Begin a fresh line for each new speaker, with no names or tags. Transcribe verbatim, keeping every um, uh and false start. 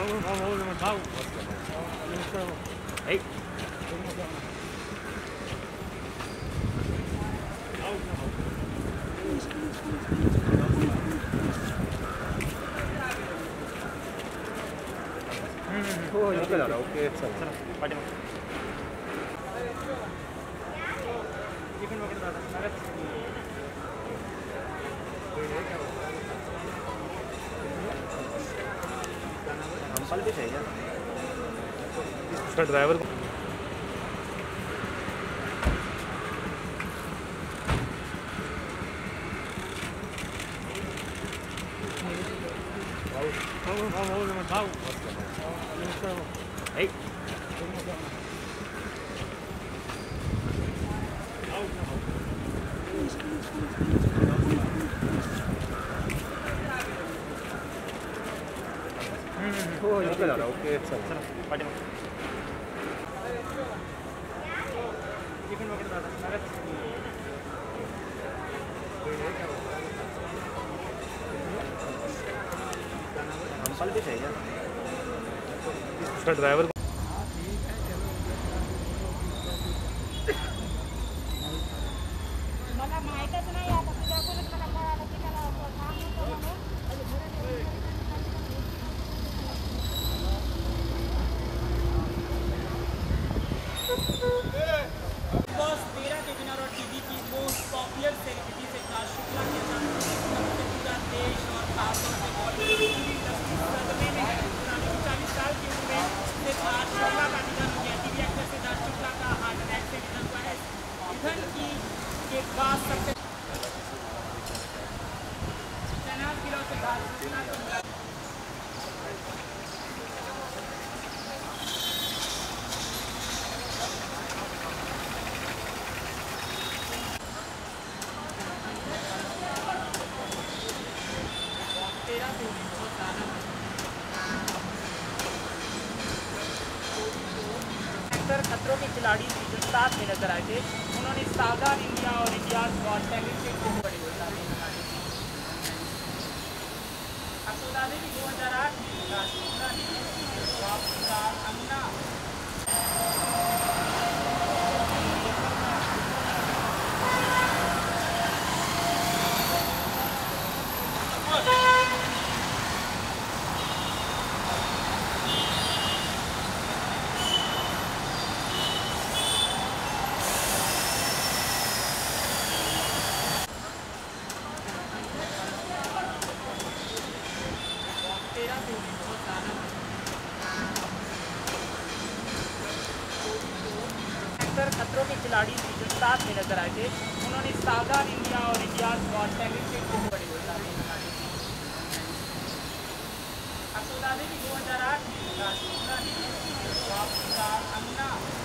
Hey.
हो इकडे झाला ओके चल
चला पाठीमागे चिकन वगैरे दादा
हमपल भी चाहिए
उसका ड्राइवर Hey.
हो इकडे झाला ओके चल
चला पाठीमागे चिकन वगैरे दादा
हमपल भी चाहिए
उसका ड्राइवर
मला माहीतच नाही आता तुझ्याकडून मला कळालं की त्याला काम होतं म्हणून
बस तेरह के दिन और टीवी की मोस्ट पॉपुलर सेलिब्रिटी से काश शुक्ला के साथ पूरा देश और खासतौर से बॉलीवुड पूरी इंडस्ट्री सदमे में है। पुरानी चालीस साल की उम्र में सिद्धार्थ शुक्ला का निधन हो गया। टीवी एक्टर सिद्धार्थ शुक्ला का हार्ट अटैक से निधन हुआ है। निधन की के बाद सबसे तैनात किलो सिद्धार्थ शुक्ला को खतरों के खिलाड़ी सीजन सात में नजर आए थे। उन्होंने सागा इंडिया और इंडिया गॉट टैलेंट से बड़ी घोषणाएं आपको बता दें कि दो हजार आठ में राजकुमार ने अन्ना खतरों के खिलाड़ी सीजन सात में नजर आए थे। उन्होंने सागा इंडिया और इंडिया गॉट टैलेंट से बड़ी घोषणाएं आपको बता दें कि दो हजार आठ में राजकुमार ने अन्ना